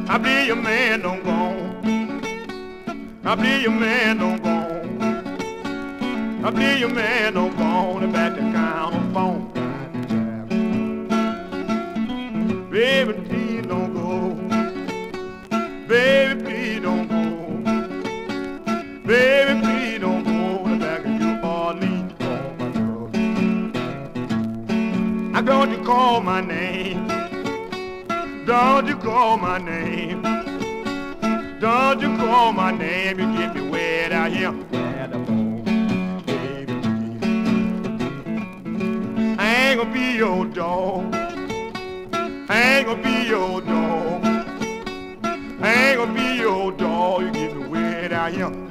I believe your man don't go. I believe your man don't go. I believe your man don't go on back to count on phone. Baby, please don't go. Baby, please don't go. Baby, please don't go back to New Orleans. Oh, my girl. I don't you call my name. Don't you call my name. Don't you call my name. You get me wet out here. Baby, please. I ain't gonna be your dog. I ain't gonna be your dog. I ain't gonna be your dog. You get me wet out here.